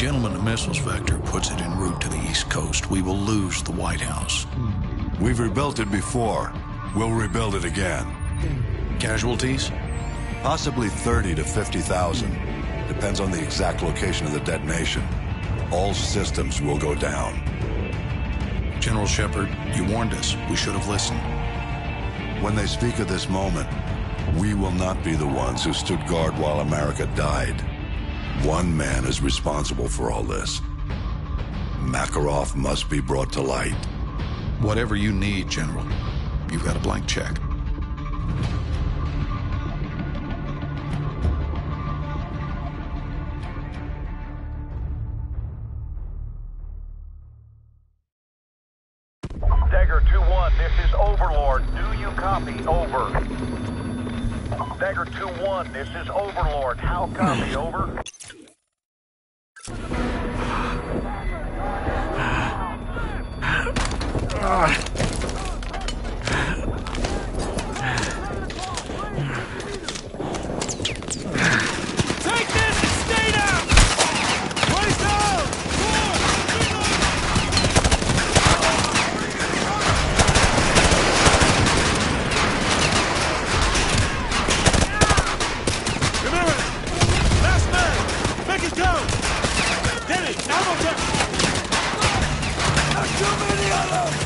Gentleman, the missiles vector puts it en route to the East Coast. We will lose the White House. We've rebuilt it before. We'll rebuild it again. Casualties? Possibly 30 to 50,000. Depends on the exact location of the detonation. All systems will go down. General Shepard, you warned us. We should have listened. When they speak of this moment, we will not be the ones who stood guard while America died. One man is responsible for all this. Makarov must be brought to light. Whatever you need, General. You've got a blank check. Dagger 2-1, this is Overlord. Do you copy? Over. Dagger 2-1, this is Overlord. How copy? Over. Take this and stay down! Place down! Remember, last man, make it go! Get it, ammo check! Not too many of them!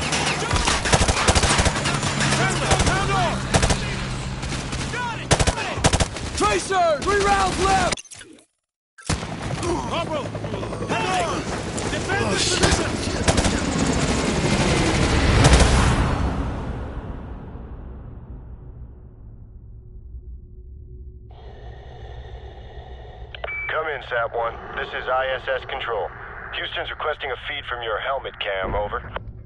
Pound on! Got it! Tracer! 3 rounds left! Corporal! Head on! Defend this position! Come in, SAT-1. This is ISS Control. Houston's requesting a feed from your helmet cam, over.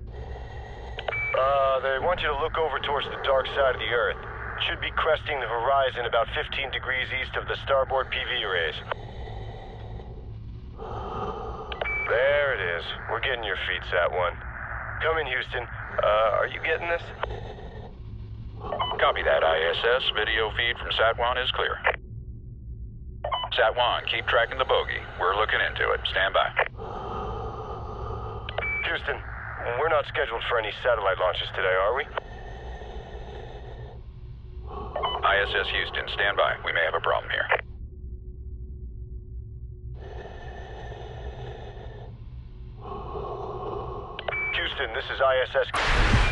They want you to look over towards the dark side of the Earth. Should be cresting the horizon about 15 degrees east of the starboard PV arrays. There it is. We're getting your feed, SAT-1. Come in, Houston. Are you getting this? Copy that, ISS. Video feed from SAT-1 is clear. SAT-1, keep tracking the bogey. We're looking into it. Stand by. Houston, we're not scheduled for any satellite launches today, are we? ISS Houston, stand by. We may have a problem here. Houston, this is ISS.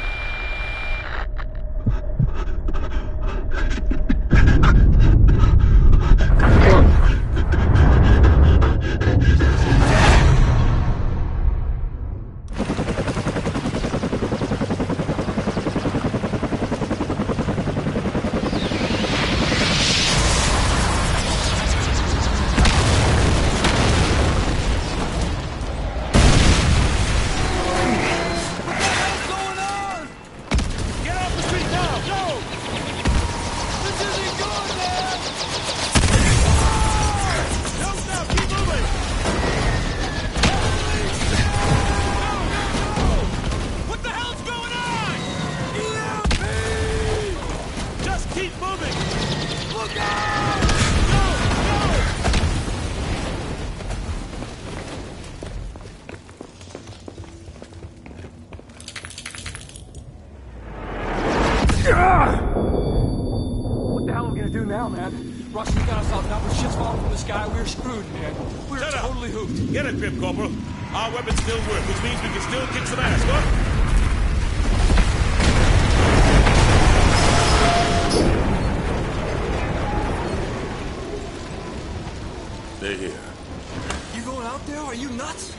What the hell are we gonna do now, man? Russians got us out now, but shit's falling from the sky. We're screwed, man. We're totally hooped. Get a grip, Corporal. Our weapons still work, which means we can still kick some ass, what? They're here. You going out there? Are you nuts?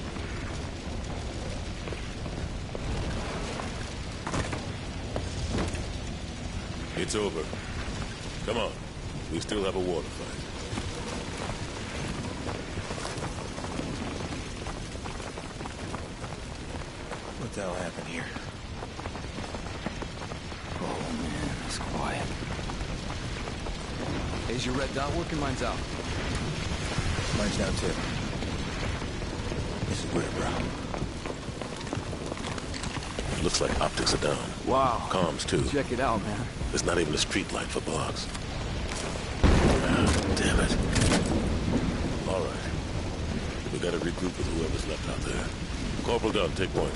It's over. Come on. We still have a war to fight. What the hell happened here? Oh, man, it's quiet. Is your red dot working? Mine's out. Mine's down, too. This is weird, bro. Looks like optics are down. Wow. Comms, too. Check it out, man. There's not even a street light for blocks. Ah, damn it. All right. gotta regroup with whoever's left out there. Corporal Dunn, take point.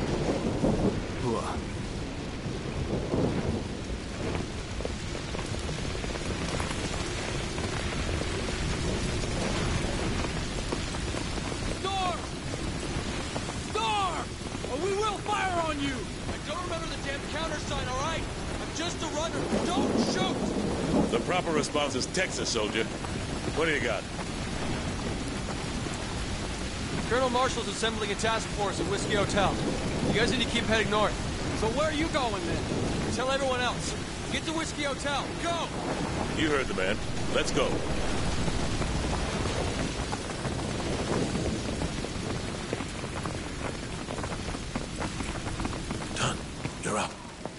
Storm! Storm! Or we will fire on you! I don't remember the damn countersign, all right? I'm just a runner. Don't shoot! The proper response is Texas, soldier. What do you got? Colonel Marshall's assembling a task force at Whiskey Hotel. You guys need to keep heading north. So where are you going then? Tell everyone else. Get to Whiskey Hotel. Go! You heard the man. Let's go. Done. You're up.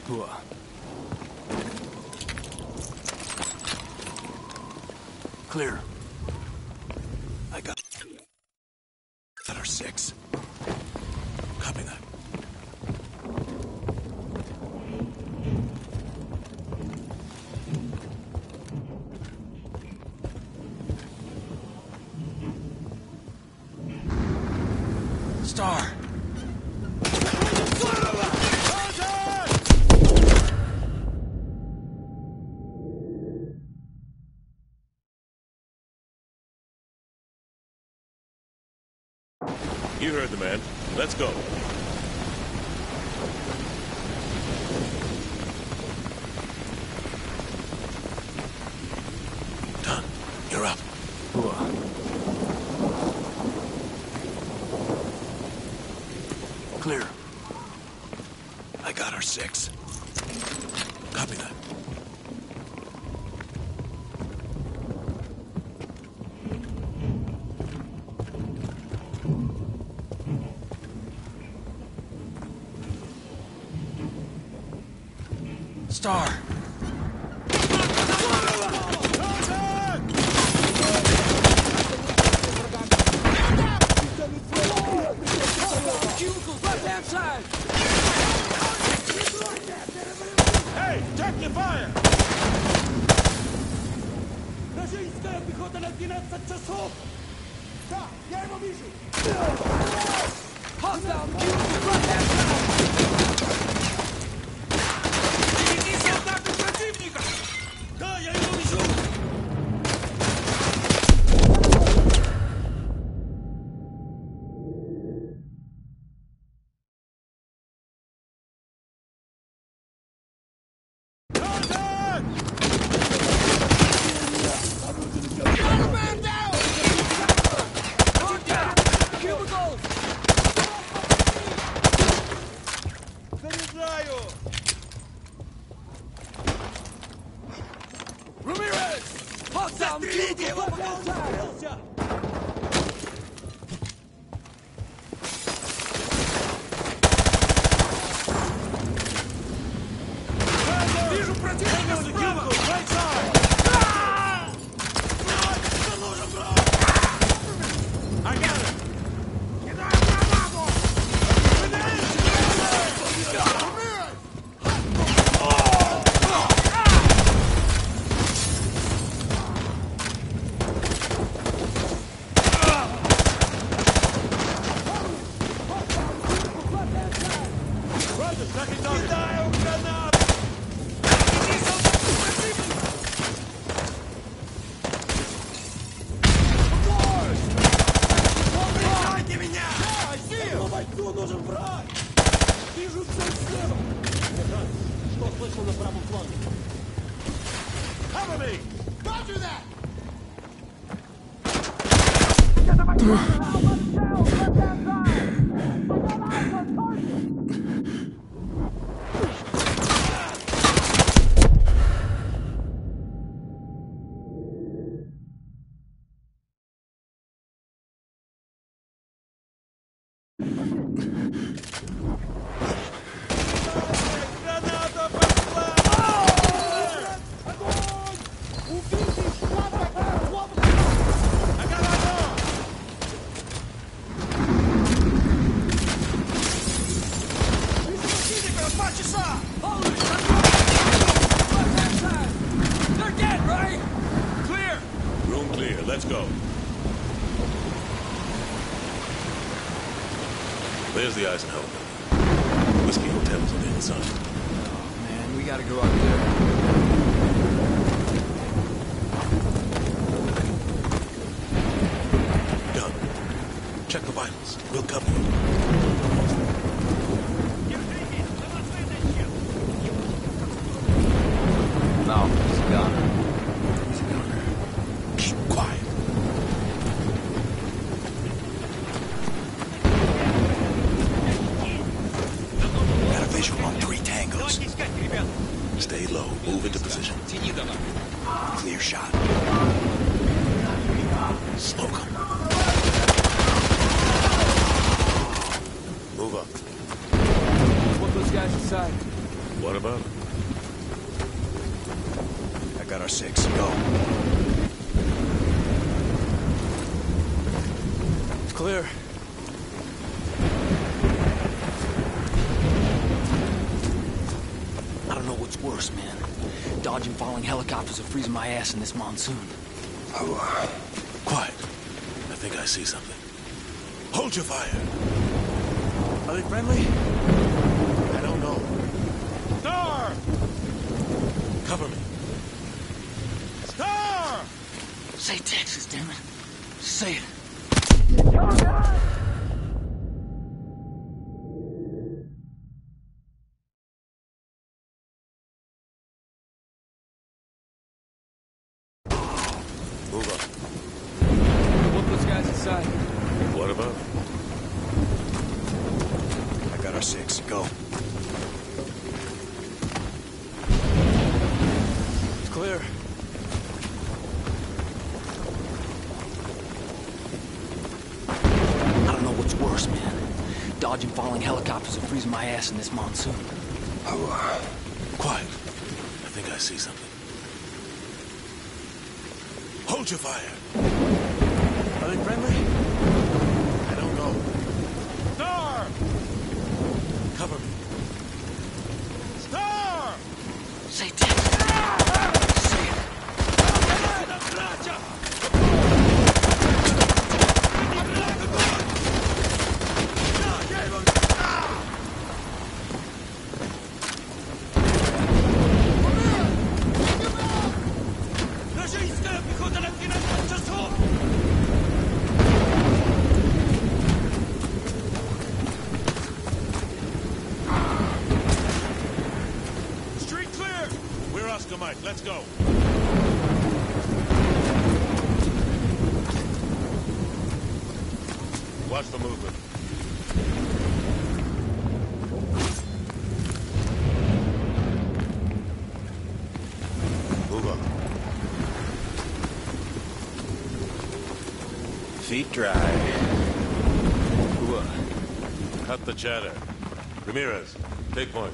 Clear. I got our 6. Copy that. Star. You heard the man. Let's go. Done. You're up. Clear. I got our 6. Copy that. Star. Cubicles, left-hand side! Hey, check your fire! Вражеская пехота на 12 часов! Да, я его вижу! Hostile, cubicles, left-hand side! Впереди солдаты противника! Да, я его вижу! Застрелите его, пока он не скрылся! Вижу противника справа! There's the Eisenhower building. Whiskey Hotel's on the inside. Oh, man, we gotta go out there. Doug, check the vitals. We'll cover you. No, he's a gunner. Keep quiet. Got a visual on 3 tangos. Stay low. Move into position. Clear shot. Smoke 'em. Move up. Want those guys inside. What about it? I got our 6. Go. It's clear. I don't know what's worse, man. Dodging falling helicopters or freezing my ass in this monsoon. Quiet. I think I see something. Hold your fire. Are they friendly? I don't know. Star! Cover me. Star! Say Texas, damn it. Say it. Move up. Want those guys inside. What about it? I got our 6. Go. It's clear. I don't know what's worse, man. Dodging falling helicopters or freezing my ass in this monsoon. Quiet. I think I see something. Hold your fire. Are they friendly? I don't know. Star! Cover me. Star! Say Texas. Say it. Street clear. We're Oscar Mike. Let's go. Watch the movement. Move up. Feet dry. Cut the chatter. Ramirez, take point.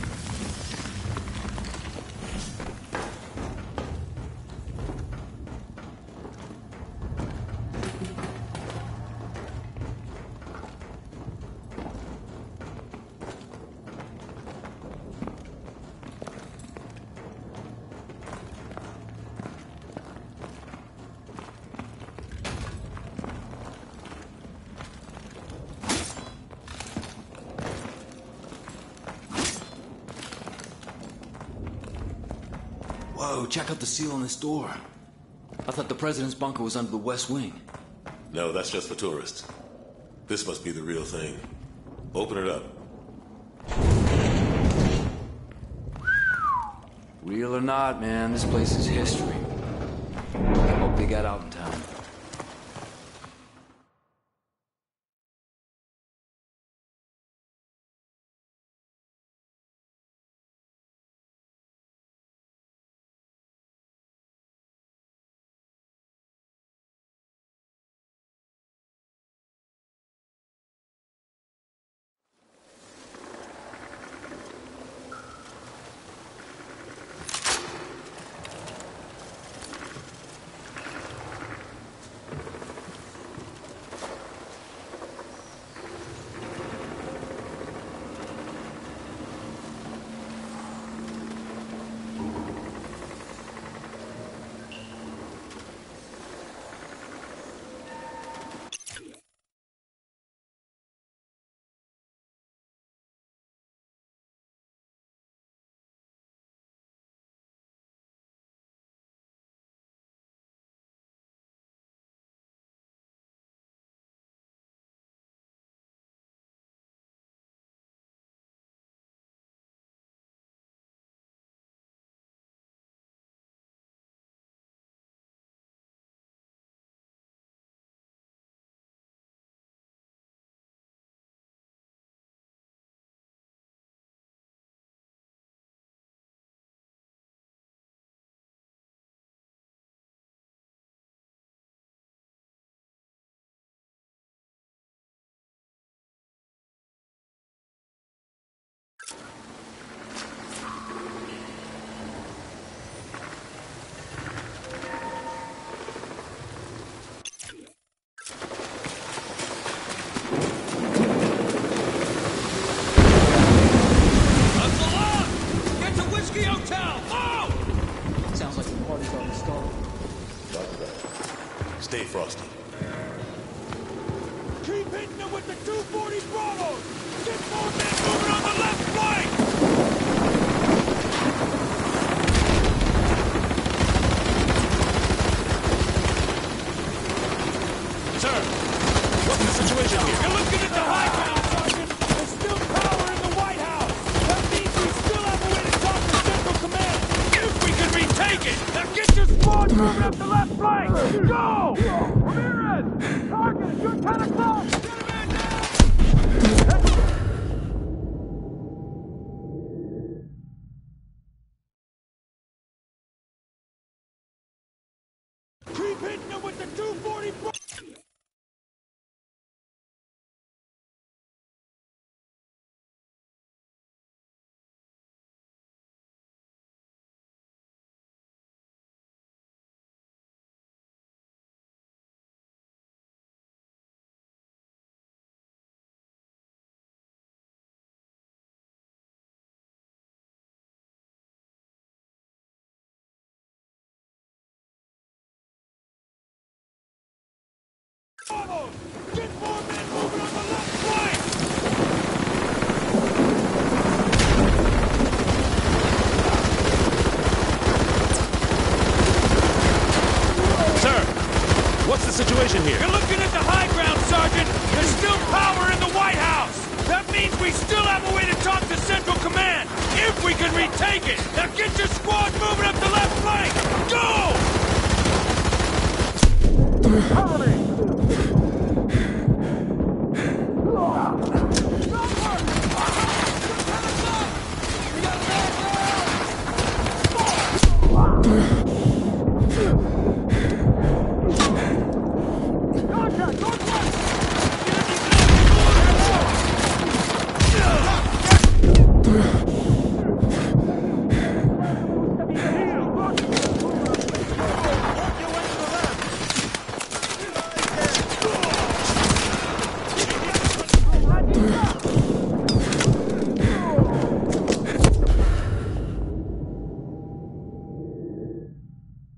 Whoa, check out the seal on this door. I thought the president's bunker was under the west wing. No, that's just for tourists. This must be the real thing. Open it up. Real or not, man, this place is history. I hope they got out in time. Stay frosty. Keep hitting them with the 240 Bravos! Get more men moving on the left flank! Sir, what's the situation here? You're looking at the high ground, Sergeant! There's still power in the White House! That means we still have a way to talk to Central Command! If we can retake it! Now get your squad moving up the left flank! Go! Ramirez! Target, you're 10 o'clock! Get him in now! Keep hitting them with the 240 Bravos! Get more men moving on the left flank! Sir, what's the situation here? You're looking at the high ground, Sergeant! There's still power in the White House! That means we still have a way to talk to Central Command! If we can retake it! Now get your squad moving up the left flank! Go! Cover me!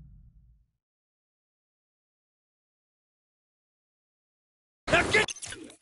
Now get...